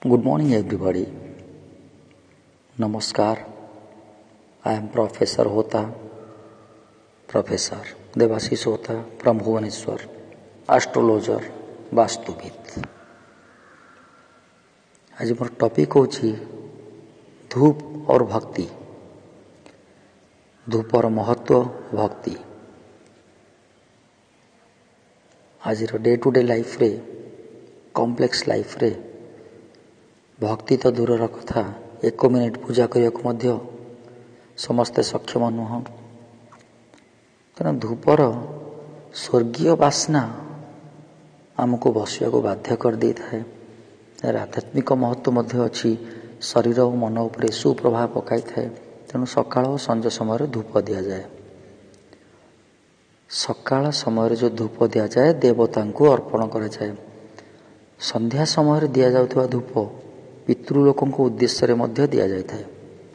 Good morning, everybody. Namaskar. I am Professor Devashish Hota from Bhubaneswar, astrologer, वास्तुविद। आज मोर topic होची धूप और भक्ति, धूपर महत्व भक्ति। आज डे टू डे लाइफ रे, कॉम्प्लेक्स लाइफ रे भक्ति तो दूर कथा 1 मिनिट पूजा करने समस्ते सक्षम नुह। तेना धूपर स्वर्गीय बास्ना आमको बसिया को बाध्य कर दे थाए। आध्यात्मिक महत्व अच्छी, शरीर और मन उपर सुप्रभाव पकाई थाए। तेणु सकाळ और संज समय धूप दि जाए। सकाळ समय जो धूप दि जाए देवता को अर्पण कर जाए। संध्या समय दि जाउथवा धूप पितृलोकों उद्देश्य मध्य दि जाए।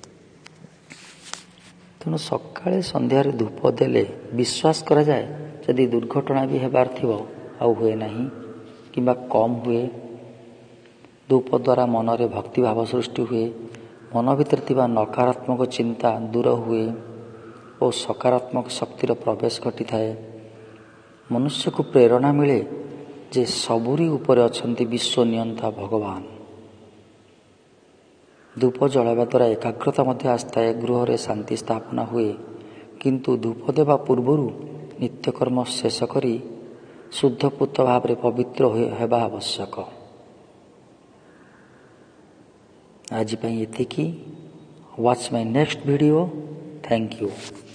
तेणु सकाळे संध्यारे धूप देले विश्वास करा जाए यदि दुर्घटना भी हेबार थिबो आउ हुए नहीं किंबा कम हुए। धूप द्वारा मन रे भक्ति भाव सृष्टि हुए, मन भीतर थिबा नकारात्मक चिंता दूर हुए और सकारात्मक शक्तिर प्रवेश घटी थाए। मनुष्य को प्रेरणा मिले जे सबुरी ऊपर अछंती विश्व नियंता भगवान। धूप जलावा द्वारा एकाग्रता मध्य आस्ताए, गृह रे शांति स्थापना हुए। किंतु धूप देवा पूर्वरु नित्यकर्म शेष करी शुद्ध पुत भाव पवित्र हेबा आवश्यक। आज एतिकी। Watch my next video. Thank you.